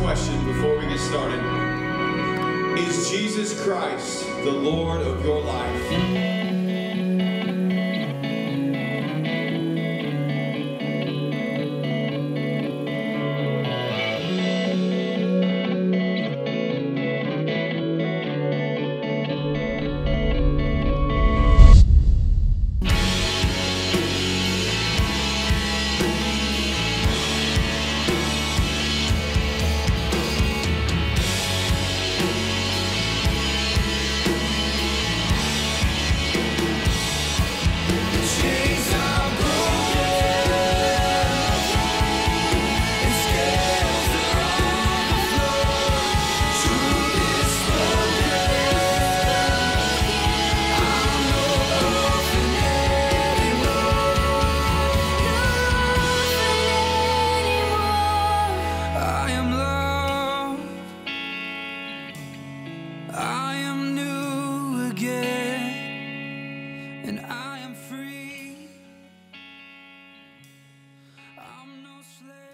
question before we get started. Is Jesus Christ the Lord of your life? I am new again, and I am free. I'm no slave.